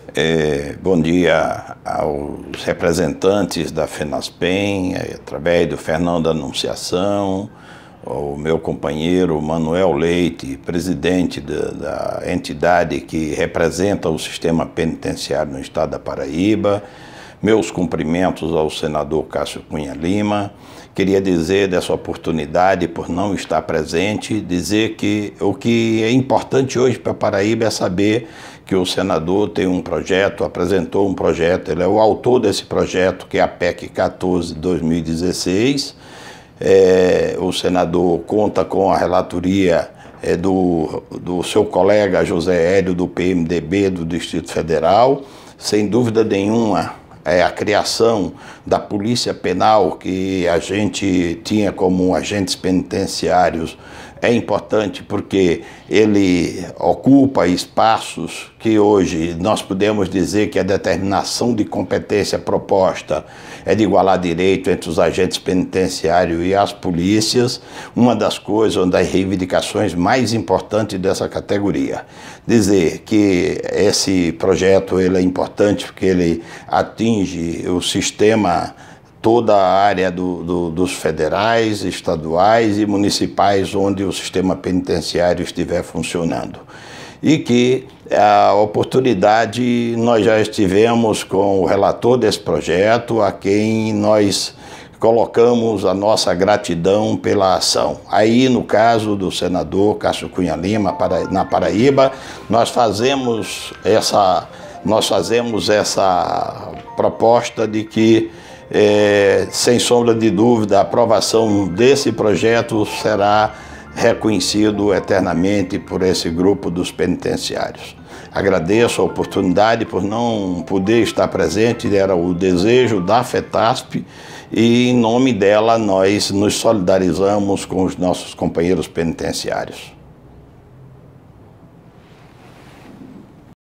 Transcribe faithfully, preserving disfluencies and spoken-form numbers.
É, bom dia aos representantes da FENASPEM, através do Fernando Anunciação, o meu companheiro Manuel Leite, presidente da, da entidade que representa o sistema penitenciário no estado da Paraíba. Meus cumprimentos ao senador Cássio Cunha Lima. Queria dizer dessa oportunidade, por não estar presente, dizer que o que é importante hoje para a Paraíba é saber que o senador tem um projeto, apresentou um projeto, ele é o autor desse projeto, que é a P E C quatorze de dois mil e dezesseis. É, o senador conta com a relatoria é, do, do seu colega José Hélio, do P M D B do Distrito Federal. Sem dúvida nenhuma, é a criação da Polícia Penal, que a gente tinha como agentes penitenciários, é importante porque ele ocupa espaços que hoje nós podemos dizer que a determinação de competência proposta é de igualar direito entre os agentes penitenciários e as polícias, uma das coisas, uma das reivindicações mais importantes dessa categoria. Dizer que esse projeto ele é importante porque ele atinge o sistema, toda a área do, do, dos federais, estaduais e municipais onde o sistema penitenciário estiver funcionando. E que a oportunidade nós já estivemos com o relator desse projeto, a quem nós colocamos a nossa gratidão pela ação. Aí, no caso do senador Cássio Cunha Lima, na Paraíba, nós fazemos essa, nós fazemos essa proposta de que É, sem sombra de dúvida, a aprovação desse projeto será reconhecido eternamente por esse grupo dos penitenciários. Agradeço a oportunidade por não poder estar presente, era o desejo da FETASP e em nome dela nós nos solidarizamos com os nossos companheiros penitenciários.